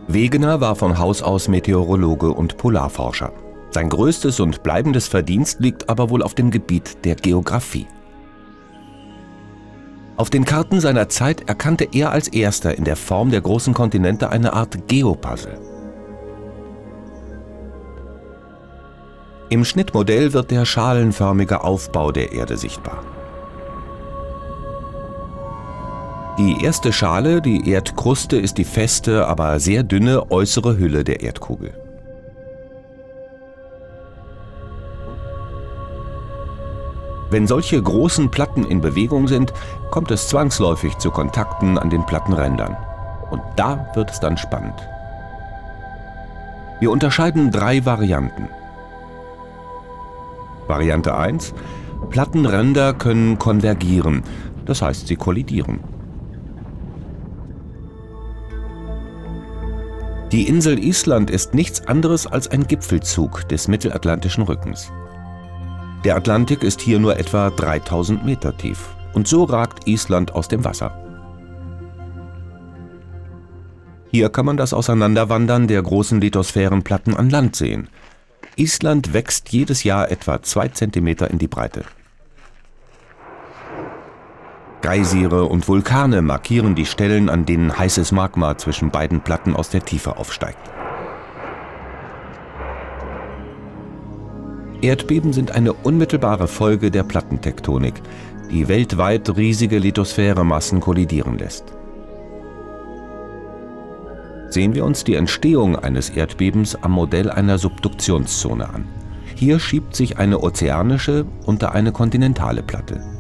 Wegener war von Haus aus Meteorologe und Polarforscher. Sein größtes und bleibendes Verdienst liegt aber wohl auf dem Gebiet der Geographie. Auf den Karten seiner Zeit erkannte er als erster in der Form der großen Kontinente eine Art Geopuzzle. Im Schnittmodell wird der schalenförmige Aufbau der Erde sichtbar. Die erste Schale, die Erdkruste, ist die feste, aber sehr dünne äußere Hülle der Erdkugel. Wenn solche großen Platten in Bewegung sind, kommt es zwangsläufig zu Kontakten an den Plattenrändern. Und da wird es dann spannend. Wir unterscheiden 3 Varianten. Variante 1: Plattenränder können konvergieren, das heißt, sie kollidieren. Die Insel Island ist nichts anderes als ein Gipfelzug des Mittelatlantischen Rückens. Der Atlantik ist hier nur etwa 3000 Meter tief und so ragt Island aus dem Wasser. Hier kann man das Auseinanderwandern der großen Lithosphärenplatten an Land sehen. Island wächst jedes Jahr etwa 2 Zentimeter in die Breite. Geysire und Vulkane markieren die Stellen, an denen heißes Magma zwischen beiden Platten aus der Tiefe aufsteigt. Erdbeben sind eine unmittelbare Folge der Plattentektonik, die weltweit riesige Lithosphäremassen kollidieren lässt. Sehen wir uns die Entstehung eines Erdbebens am Modell einer Subduktionszone an. Hier schiebt sich eine ozeanische unter eine kontinentale Platte.